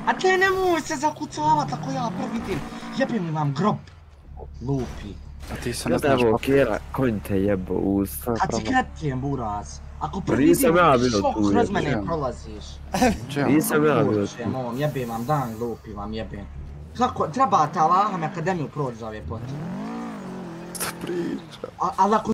A te nemoj se zakucavat ako ja vidim. Jebim li vam grob. Lupi. A ti se ne znaš Evo, Kjera, konj te jebo u usta. Kad si kretljen, buraz. Ako Nisam ja vidim bio šok tu, kroz jebim. mene prolaziš. Nisam ja bio Uopće, tu. mom, jebim vam dan, lupi vam jebim. Kako, trebate Allahom akademiju proći za ove potrebe. Što priča? Ali ako